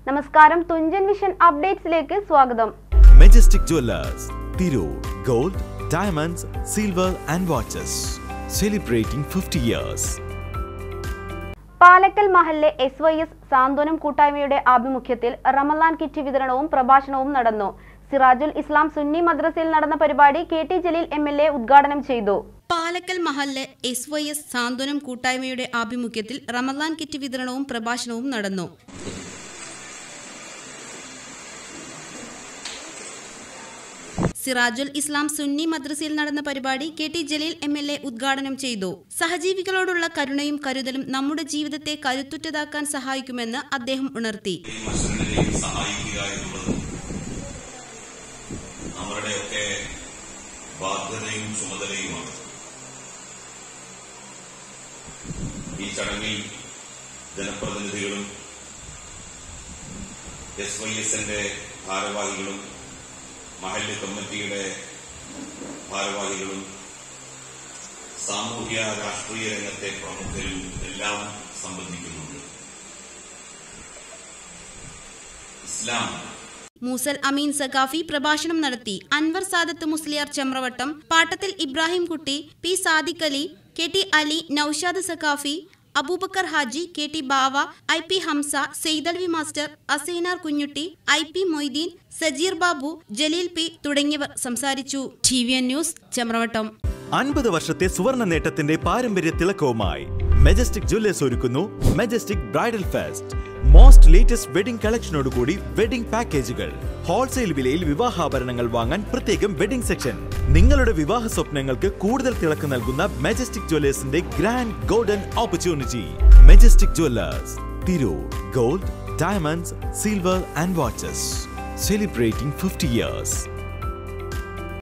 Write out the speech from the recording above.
നമസ്കാരം, തുഞ്ചൻ വിഷൻ അപ്ഡേറ്റ്സിലേക്ക് സ്വാഗതം. Majestic Jewelers, Tirur, Gold, Diamonds, Silver and Watches, celebrating 50 years. Palakkal മഹല്ലെ SYS സാന്ത്വനം കൂട്ടായ്മയുടെ ആഭിമുഖ്യത്തിൽ റമളാൻ കിറ്റ് വിതരണവും പ്രഭാഷണവും നടന്നു. സിറാജുൽ ഇസ്ലാം സുന്നി മദ്രസയിൽ നടന്ന പരിപാടി KT ജലീൽ MLA ഉദ്ഘാടനം ചെയ്തു. പാലക്കൽ മഹല്ലെ SYS സാന്ത്വനം കൂട്ടായ്മയുടെ ആഭിമുഖ്യത്തിൽ റമളാൻ കിറ്റ് വിതരണവും പ്രഭാഷണവും നടന്നു. സിറാജുൽ ഇസ്ലാം സുന്നി മദ്രസയിൽ നടന്ന പരിപാടി KT ജലീൽ MLA ഉദ്ഘാടനം ചെയ്തു. സഹജീവികളോടുള്ള കരുണയും കരുതലും നമ്മുടെ ജീവിതത്തെ കരുത്തുറ്റതാക്കാൻ സഹായിക്കുമെന്ന് അദ്ദേഹം ഉണർത്തി. നമ്മുടെയൊക്കെ ബാധ്യതയും ചുമതലയുമാണ്. ഈ ചടങ്ങിൽ ജനപ്രതിനിധികളും SYSന്റെ ഭാരവാഹികളും മഹല്ല് കമ്മിറ്റിയുടെ ഭാരവാഹികളും സാമൂഹ്യ രാഷ്ട്രീയ രംഗത്തെ പ്രമുഖരും എല്ലാം സംബന്ധിക്കുന്നുണ്ട്. ഇസ്ലാം മൂസൽ അമീൻ സഖാഫി പ്രഭാഷണം നടത്തി. അൻവർ സാദത്ത് മുസ്ലിയാർ ചമ്രവട്ടം, പാട്ടത്തിൽ Ibrahim Kutty, P Sadiq Ali, KT Ali, Naushad Saqafi, Aboobacker Haji, KT Bava, IP Hamza, Saidalavi master, Asainar Kunhutty, IP Moideen, Sajeer Babu, Jaleel P തുടങ്ങിയവർ സംസാരിച്ചു. TVN news Chamravattam. 50 വർഷത്തെ സുവർണ നേട്ടത്തിന്റെ പാരമ്പര്യ തിളക്കവുമായി മെജസ്റ്റിക് ജ്വല്ലേഴ്സ് ഒരുക്കുന്നു Majestic bridal fest. Most latest wedding കളക്ഷനോടുകൂടി വെഡിംഗ് പാക്കേജുകൾ. ഹോൾസെയിൽ വിലയിൽ വിവാഹാഭരണങ്ങൾ വാങ്ങാൻ പ്രത്യേകം വെഡിംഗ് സെക്ഷൻ. നിങ്ങളുടെ വിവാഹ സ്വപ്നങ്ങൾക്ക് കൂടുതൽ തിളക്കം നൽകുന്ന മെജസ്റ്റിക് ജ്വല്ലേഴ്സിന്റെ grand golden opportunity. Majestic Jewellers, Tirur. Gold, Diamonds, Silver and Watches, celebrating 50 years.